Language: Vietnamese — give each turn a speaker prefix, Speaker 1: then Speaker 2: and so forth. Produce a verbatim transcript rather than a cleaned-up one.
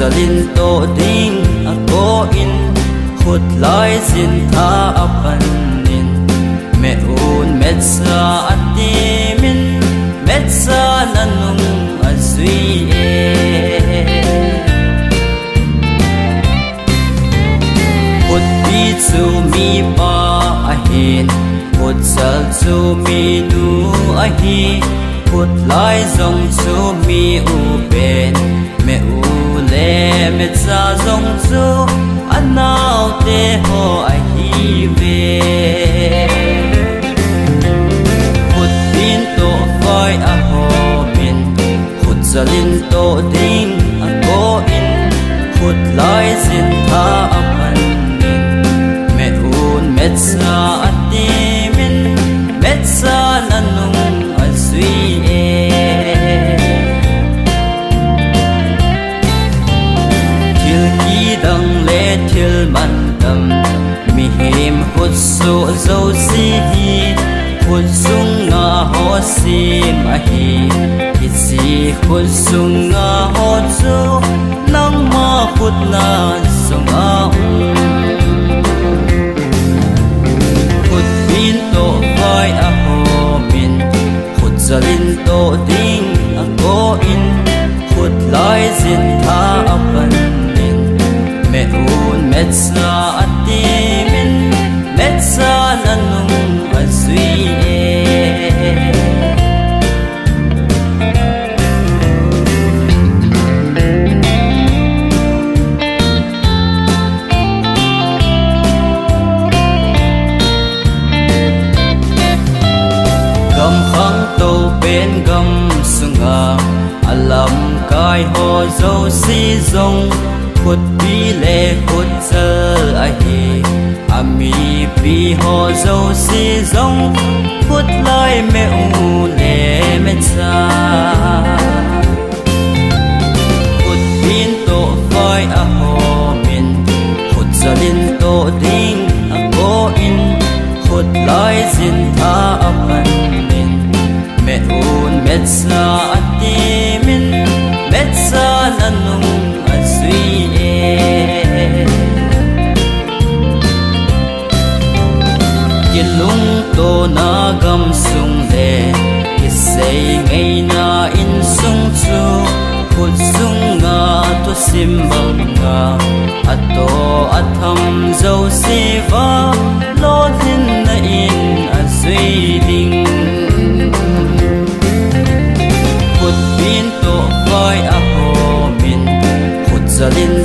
Speaker 1: zalin to ding a ko in khut lai zin tha apanin me un met sa atimin met sa nanung azui e khut bi chu mi pa a hin khut sal chu mi nu a hi khut lai zong chu mi u ben me u le me cha zong chu anao te ho a hi ve khut bin to vai a ho min khut zalin to ding a ko in khut lai zin tha a pan min me un met sa ati min met sa nanung azui e thil ki dang le thil man tam mi him khut so zo si hi khut sung nga ho sim a hi ki si khut sung nga ho chu nang ma khut na sung a khut bin to vai a ho min khut zalin to ding a ko in khut lai zin tha a pan min me un met sa ati min met sa nanung azui e gam khang to ben gam sunga alam kai ho zo si zong khut bi le khut sal a hi ami pi ho zo si zong khut lai me u le me cha khut bin to vai a ho min khut zalin to ding a ko in khut lai zin tha a pan min me un met sa ati min met sa nanung azui e kilung to na gam sung le kisei ngai na in sung chu khut sung nga to sim bang nga ato atham zo si va lo thin na in azui ding khut bin to vai a ho min khut zalin